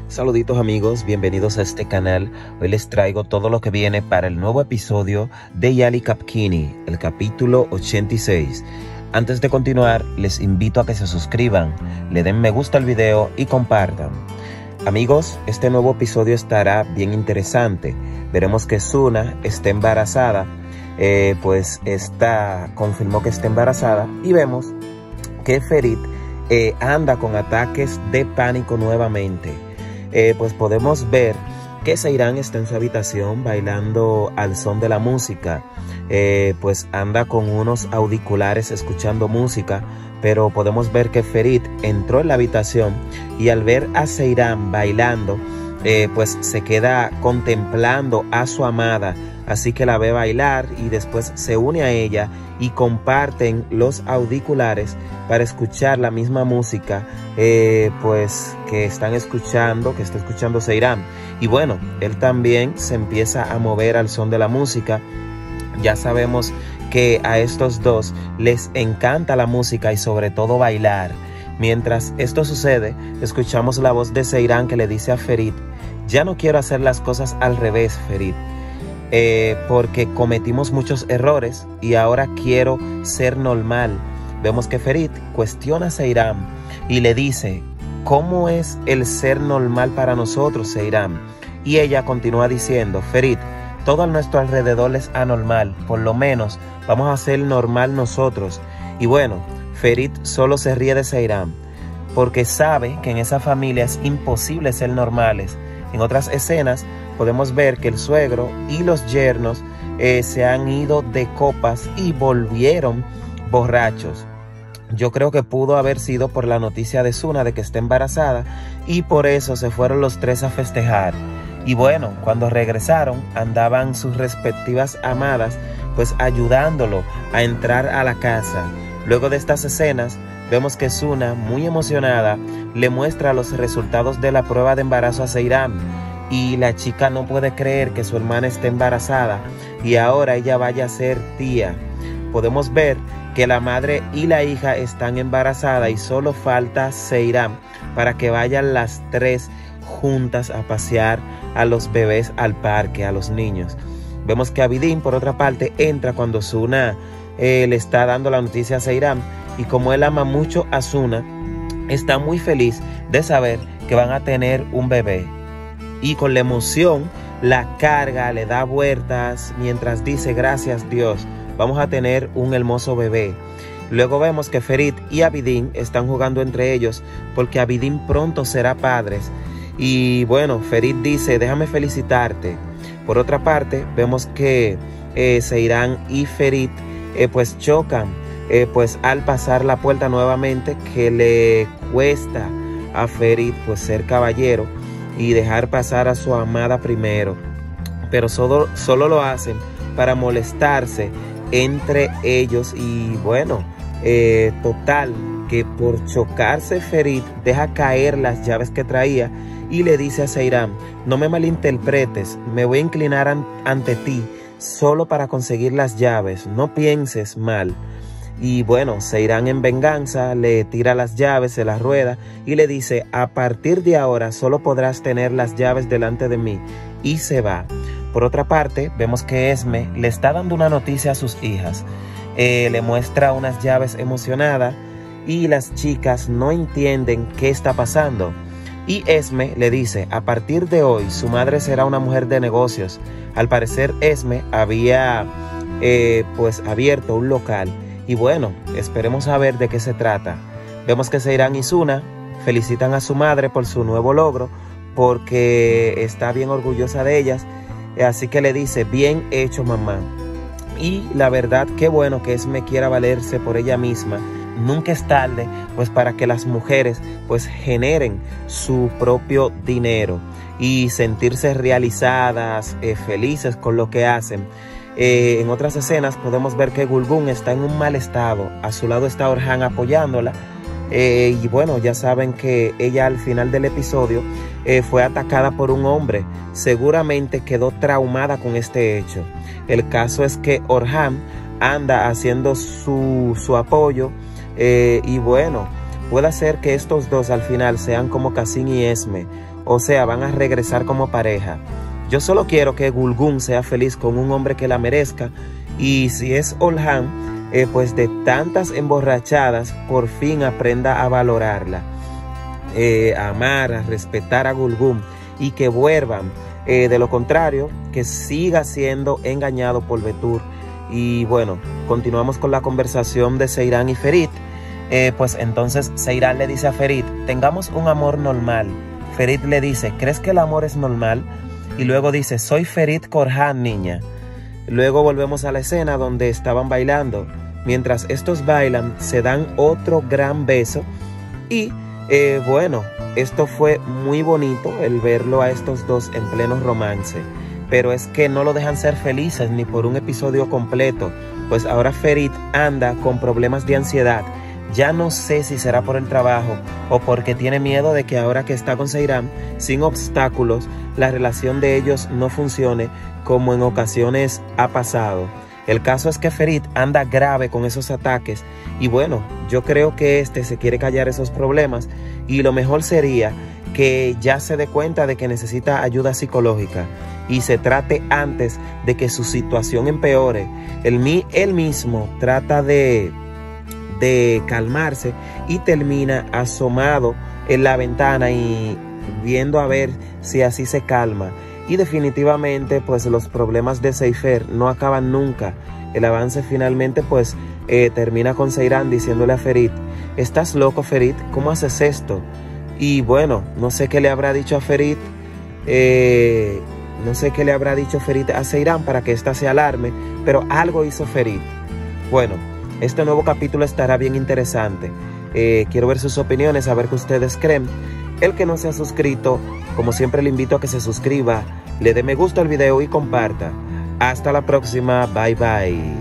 Saluditos amigos, bienvenidos a este canal. Hoy les traigo todo lo que viene para el nuevo episodio de Yali Kapkini, el capítulo 86. Antes de continuar, les invito a que se suscriban, le den me gusta al video y compartan. Amigos, este nuevo episodio estará bien interesante. Veremos que Suna está embarazada, pues confirmó que está embarazada, y vemos que Ferit anda con ataques de pánico nuevamente. Pues podemos ver que Seyran está en su habitación bailando al son de la música. Pues anda con unos auriculares escuchando música, pero podemos ver que Ferit entró en la habitación y al ver a Seyran bailando, pues se queda contemplando a su amada, así que la ve bailar y después se une a ella y comparten los auriculares para escuchar la misma música pues que está escuchando Seyran. Y bueno, él también se empieza a mover al son de la música. Ya sabemos que a estos dos les encanta la música y sobre todo bailar. Mientras esto sucede, escuchamos la voz de Seyran que le dice a Ferit: ya no quiero hacer las cosas al revés, Ferit, porque cometimos muchos errores y ahora quiero ser normal. Vemos que Ferit cuestiona a Seyran y le dice: ¿cómo es el ser normal para nosotros, Seyran? Y ella continúa diciendo: Ferit, todo a nuestro alrededor es anormal, por lo menos vamos a ser normal nosotros. Y bueno, Ferit solo se ríe de Seyran porque sabe que en esa familia es imposible ser normales. En otras escenas podemos ver que el suegro y los yernos se han ido de copas y volvieron borrachos. Yo creo que pudo haber sido por la noticia de Suna de que está embarazada y por eso se fueron los tres a festejar. Y bueno, cuando regresaron andaban sus respectivas amadas pues ayudándolo a entrar a la casa. Luego de estas escenas vemos que Suna, muy emocionada, le muestra los resultados de la prueba de embarazo a Seyran. Y la chica no puede creer que su hermana esté embarazada y ahora ella vaya a ser tía. Podemos ver que la madre y la hija están embarazadas y solo falta Seyran para que vayan las tres juntas a pasear a los bebés al parque, a los niños. Vemos que Abidin, por otra parte, entra cuando Suna le está dando la noticia a Seyran, y como él ama mucho a Suna, está muy feliz de saber que van a tener un bebé. Y con la emoción la carga, le da vueltas mientras dice: gracias Dios, vamos a tener un hermoso bebé. Luego vemos que Ferit y Abidin están jugando entre ellos porque Abidin pronto será padre. Y bueno, Ferit dice: déjame felicitarte. Por otra parte, vemos que Seyran y Ferit pues chocan pues al pasar la puerta nuevamente, que le cuesta a Ferit pues ser caballero y dejar pasar a su amada primero, pero solo lo hacen para molestarse entre ellos. Y bueno, total que por chocarse Ferit deja caer las llaves que traía y le dice a Seyran: no me malinterpretes, me voy a inclinar ante ti solo para conseguir las llaves, no pienses mal. Y bueno, Seyran en venganza le tira las llaves, se las rueda y le dice: a partir de ahora solo podrás tener las llaves delante de mí, y se va. Por otra parte, vemos que Esme le está dando una noticia a sus hijas. Le muestra unas llaves emocionada y las chicas no entienden qué está pasando. Y Esme le dice: a partir de hoy su madre será una mujer de negocios. Al parecer Esme había pues abierto un local. Y bueno, esperemos a ver de qué se trata. Vemos que Seyran y Suna felicitan a su madre por su nuevo logro, porque está bien orgullosa de ellas. Así que le dice: bien hecho, mamá. Y la verdad, qué bueno que Esme quiera valerse por ella misma. Nunca es tarde pues para que las mujeres pues generen su propio dinero y sentirse realizadas, felices con lo que hacen. En otras escenas podemos ver que Gulgún está en un mal estado. A su lado está Orhan apoyándola. Y bueno, ya saben que ella al final del episodio fue atacada por un hombre. Seguramente quedó traumada con este hecho. El caso es que Orhan anda haciendo su apoyo. Y bueno, puede ser que estos dos al final sean como Qasim y Esme. O sea, van a regresar como pareja. Yo solo quiero que Gulgún sea feliz con un hombre que la merezca. Y si es Olhan, pues de tantas emborrachadas, por fin aprenda a valorarla, a amar, a respetar a Gulgún, y que vuelvan. De lo contrario, que siga siendo engañado por Betur. Y bueno, continuamos con la conversación de Seyran y Ferit. Pues entonces Seyran le dice a Ferit: tengamos un amor normal. Ferit le dice: ¿crees que el amor es normal? Y luego dice: soy Ferit Korhan, niña. Luego volvemos a la escena donde estaban bailando. Mientras estos bailan, se dan otro gran beso. Y bueno, esto fue muy bonito, el verlo a estos dos en pleno romance. Pero es que no lo dejan ser felices ni por un episodio completo. Pues ahora Ferit anda con problemas de ansiedad. Ya no sé si será por el trabajo o porque tiene miedo de que ahora que está con Seyran, sin obstáculos, la relación de ellos no funcione como en ocasiones ha pasado. El caso es que Ferit anda grave con esos ataques y bueno, yo creo que se quiere callar esos problemas y lo mejor sería que ya se dé cuenta de que necesita ayuda psicológica y se trate antes de que su situación empeore. Él mismo trata de calmarse y termina asomado en la ventana y viendo a ver si así se calma. Y definitivamente pues los problemas de Seifer no acaban nunca. El avance finalmente pues termina con Seyran diciéndole a Ferit: ¿estás loco, Ferit? ¿Cómo haces esto? Y bueno, no sé qué le habrá dicho a Ferit, no sé qué le habrá dicho Ferit a Seyran para que ésta se alarme, pero algo hizo Ferit. Bueno, este nuevo capítulo estará bien interesante. Quiero ver sus opiniones, a ver qué ustedes creen. El que no se ha suscrito, como siempre le invito a que se suscriba, le dé me gusta al video y comparta. Hasta la próxima, bye bye.